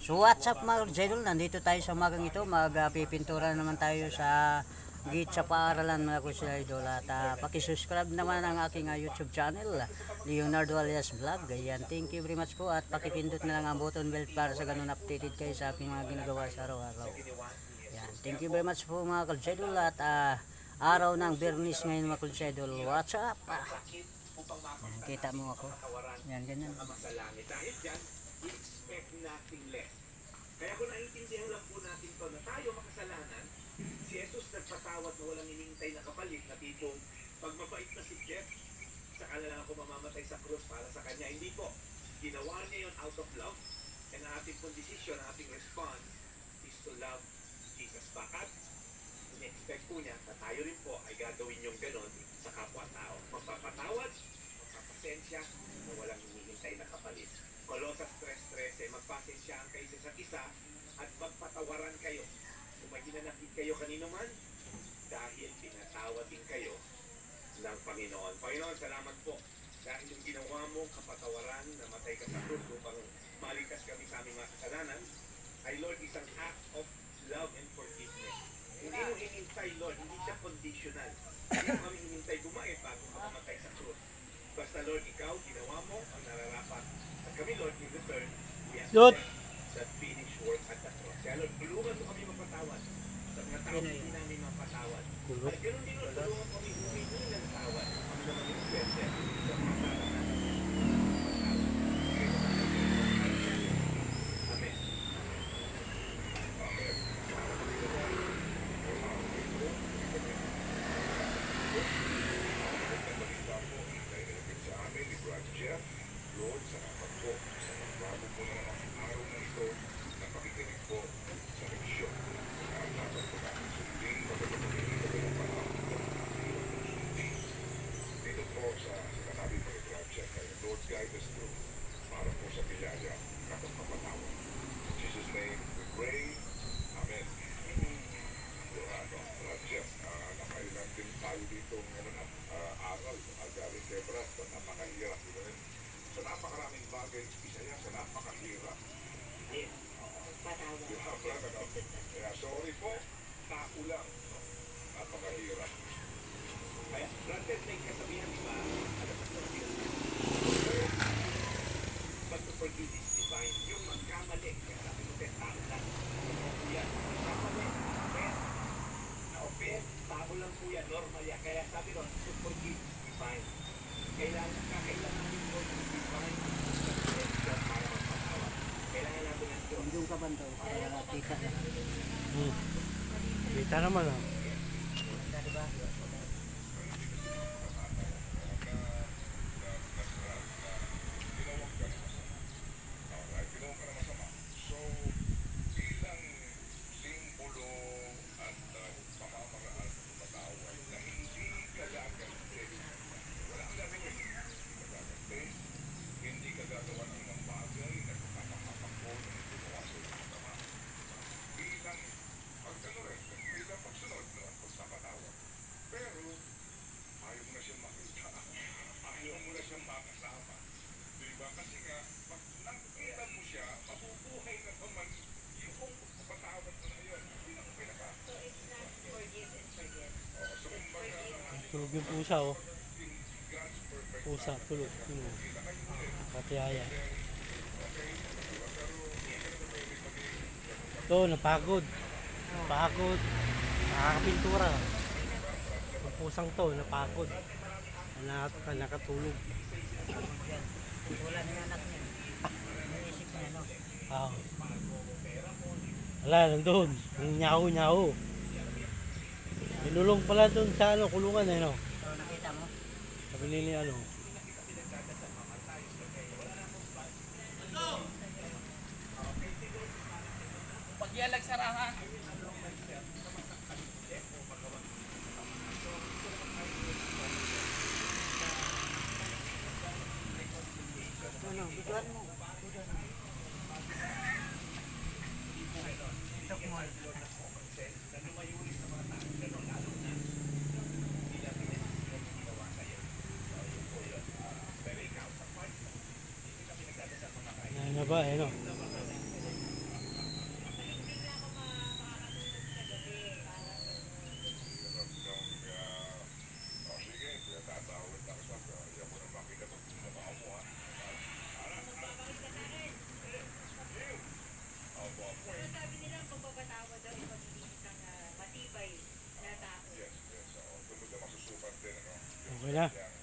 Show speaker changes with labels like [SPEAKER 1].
[SPEAKER 1] So what's up mga idol, nandito tayo sa umagang ito, magpipintura naman tayo sa gate sa paaralan mga idol. At pakisubscribe naman ang aking YouTube channel, Leonardo alias Vlog. Ayan, thank you very much po at pakipindot na lang ang button bell para sa ganun updated kayo sa aking mga ginagawa sa araw-araw. Ayan, thank you very much po mga idol at araw ng Bernis ngayon mga idol. What's up? Ayan, kita mo ako. Ayan, ganyan.
[SPEAKER 2] Expect nothing less. Kaya kung naiintindihan lang po natin to na tayo makasalanan, si Jesus nagpatawad na walang hinihintay na kapalit na tipong pag mabait na si Jeff, saka na lang ako mamamatay sa krus para sa kanya. Hindi po. Ginawa niya yun out of love, and ang ating pong decision, ang ating response is to love Jesus. Bakit? In-expect po niya na tayo rin po ay gagawin yung ganon sa kapwa-tao. Magpapatawad, magpapasensya na walang hinihintay na kapalit. Kolosas 3:13, magpasensyaan kayo sa isa't isa at magpatawaran kayo. Kung may hinanakit kayo kanino man, dahil pinatawad din kayo ng Panginoon. Panginoon, salamat po dahil yung ginawa mo, kapatawaran, namatay ka sa krus upang maligtas kami sa aming mga kasalanan, ay Lord, isang act of love and forgiveness. Hindi mo hinintay, Lord, hindi siya conditional. Hindi mo kami hinintay gumain bago makamatay sa krus. Basta Lord, ikaw, ginawa mo ang nararapat. At kami, Lord, in return, we accept that finished work at the cross. Kaya Lord, tulungan mo kami mapatawad sa mga tao hindi namin mapatawad. At ganoon din, Lord, tulungan kami humingi ng tawad. Kami naman yung pwede sa mga tao natin. Amen. Lord, salamat po sa pagbago po naman ang araw na ito na pakikinig po sa leksyon. Dapat po namin sundin, pagkakapagin po ng panahon ng sundin. Dito po sa sinasabi po yung project ay Lord, guide us through para po sa biyaya at ang kapatawad. In Jesus' name, we pray. Amen. Project, nakailan din tayo dito ngayon at aral. Galing kay Brad, napakahirap. Sa napakaraming bagay, isa yan sa napakahirap. Kaya sorry po, tao lang. Napakahirap. Kaya, granted may kasabihan, diba? Alam mo sa but to forgive is divine. Yung magkamali, kaya sabi mo, tao lang. Yan, magkamali, na-offend, tao lang po yan, normal yan. Kaya sabi ron, to forgive is divine. Kailangan natin po ng divine intervention para magpatawa. Kailangan natin ng Diyos.
[SPEAKER 1] Yung kabandaw, kaya kita na.
[SPEAKER 3] Kita naman ah.
[SPEAKER 1] Diba?
[SPEAKER 2] So, bilang simbolo at pamamaraan ng patawad na hindi gagagante, wala ang gagawin. Hindi ka gagawa ng mga bagay na kapapapako ng gumawa sa iyong masama. Bilang bilang pagsunod na pagpapatawad. Pero, ayaw mo na siyang makita. Ayaw mo na siyang makasama. Diba? Kasi nga, pag nakita mo siya, mabubuhay na naman yung patawad mo na yun. Yun ang pinaka.
[SPEAKER 4] So it's not forgive and forget.
[SPEAKER 2] So, kumbaga,
[SPEAKER 3] Tulog yung pusa oh.
[SPEAKER 2] God's perfect.
[SPEAKER 3] Pusa, tulog. Katiyaya. Ito, napagod. Napagod. Nakakapintura. Yung pusang to, napagod. Nakatulog.
[SPEAKER 1] Wala na yung anak niya. Naisip niya, no?
[SPEAKER 3] Ah. Wala, nandun. Ang nyaho-nyaho. Minulong pala dun sa kulungan eh, no?
[SPEAKER 1] So nakita mo?
[SPEAKER 3] Sabi nila ano.
[SPEAKER 5] Pagyalag sa raha.
[SPEAKER 1] Ano, biguan mo. Tok mo.
[SPEAKER 3] ba, ano? Okay na.